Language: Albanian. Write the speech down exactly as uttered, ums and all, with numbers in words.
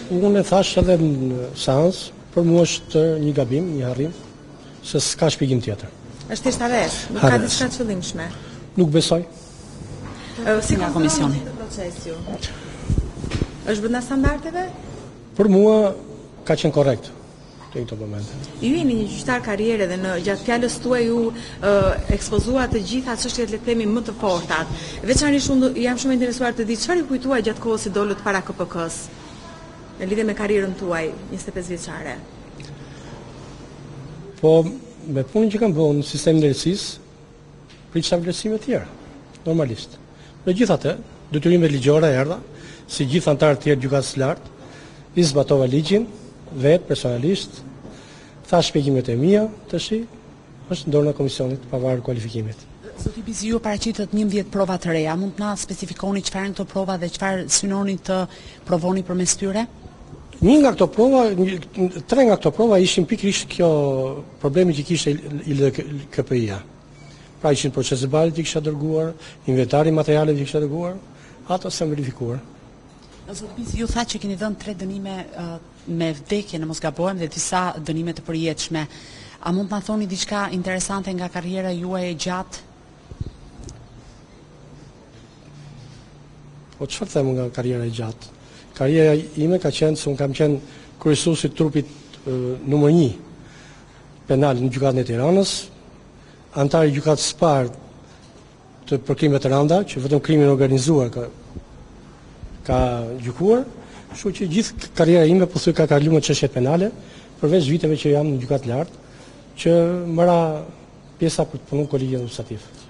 Unë e thash edhe në seans, për mua është një gabim, një harrim, se s'ka shpjegim tjetër. Është thjesht arrest, nuk ka diçka të qëllimshme. Nuk besoj. Si nga komisioni proces ju? Është brenda standardeve? Për mua ka qenë korrekt në këto momente. Ju jeni një gjyqtar karriere dhe në gjatë fjalës tuaj ju ekspozuat të gjitha çështjet le të themi më të fortat. Veçanërisht unë jam shumë interesuar të di çfarë ju kujtuaj gjatë kohës që dolët para K P K-s në lidhje me karrierën tuaj njëzet e pesë vjeçare. Po me punën që kam bërë në sistemin e drejtësisë, pritësha vlerësime të tjera, normalisht. Megjithatë, detyrimet ligjore erdha, si gjithë anëtarët tjerë gjykatës së lartë, i zbatova ligjin, vetë personalisht, tha shpjegimet e mia, tash është në dorën e komisionit pavarur kualifikimit. Zoti Bizi, ju paraqitët njëmbëdhjetë prova të reja, mund të na specifikoni çfarë janë këto prova dhe çfarë synoni të provoni përmes tyre? Një nga këto prova, tre nga këto prova ishin pikërisht kjo problemi që kishte I L K P I-a. Pra ishin procese balit që kisha dërguar, inventari materialeve që kisha dërguar, ato s'e verifikuar. Zoti Bizi, ju tha që keni dhënë tre dënime uh, me vdekje në mos gabohem dhe disa dënime të përjetshme. A mund të na thoni diçka interesante nga karriera juaj e gjatë? Po çfarë them nga karriera e gjatë? Karriera ime ka qenë se unë kam qenë kryesuesi I trupit uh, numër një penal në gjykatën e Tiranës, antar I gjykatës së parë të për krime të rënda, që vetëm krimin organizuar ka ka gjykuar, kështu që gjithë karriera ime pothuaj ka kaluar në çështje penale, përveç viteve që jam në gjykatë lartë, që mëra pjesa për të punuar kolegjin administrativ.